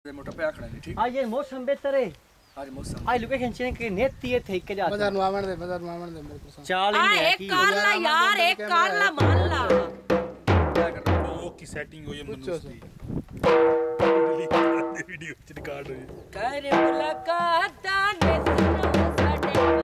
मोटा पे आखड़ा नहीं ठीक। आज ये मौसम बेहतर है। आज मौसम आज लोकेशन चेंज के नेती है थे के जाते बाजार में आवन दे मेरे को चाल आ एक कारला यार एक कारला मान ला क्या कर रहा है? वो की सेटिंग हो ये पूछो वीडियो रिकॉर्ड हो कर मुलाकात ने